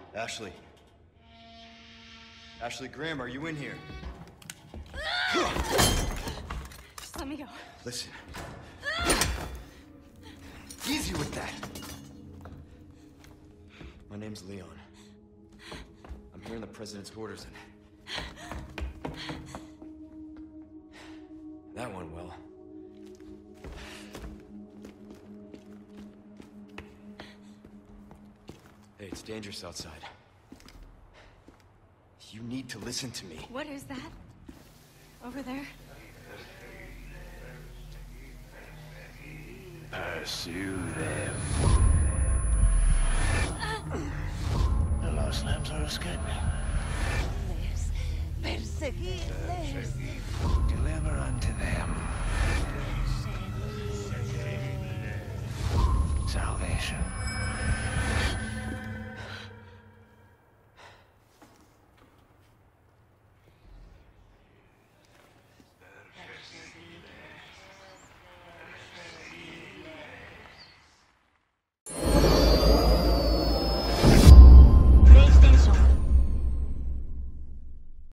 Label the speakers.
Speaker 1: Ashley. Ashley Graham, are you in here?
Speaker 2: Just let me go.
Speaker 1: Listen. Easy with that. My name's Leon. I'm here in the president's orders and... that went well. Hey, it's dangerous outside. You need to listen to me.
Speaker 2: What is that? Over there?
Speaker 3: Pursue them. The lost lambs are escaping.
Speaker 4: Perseguirles.
Speaker 3: Deliver unto them